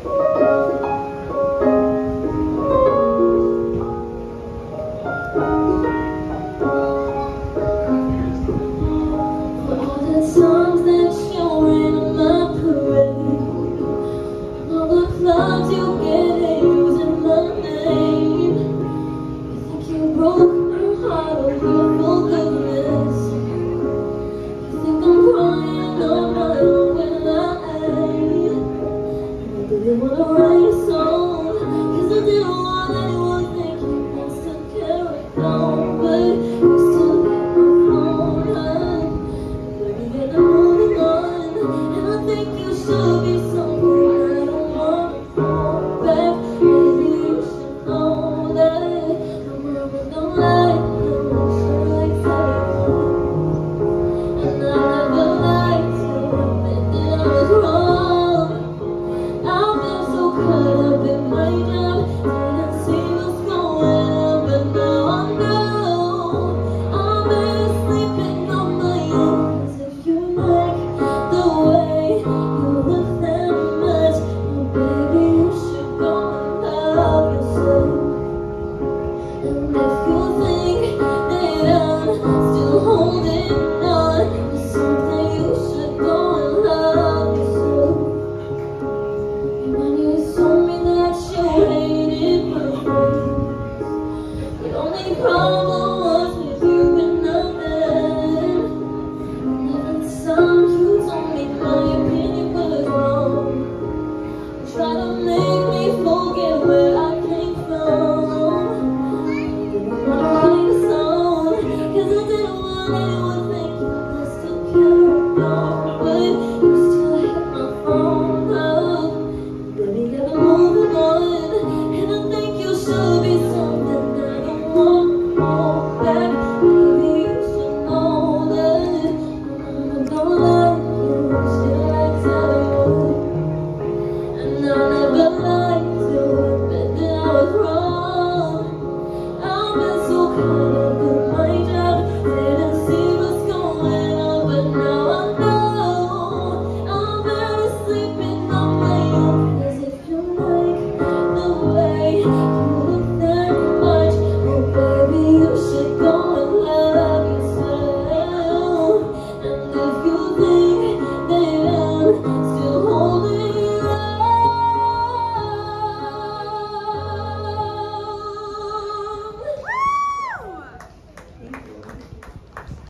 Songs that you're in my parade, all the clubs you get using my name. You think you broke my heart, oh your forgiveness. You think I'm crying on my own when I ain't. You really wanna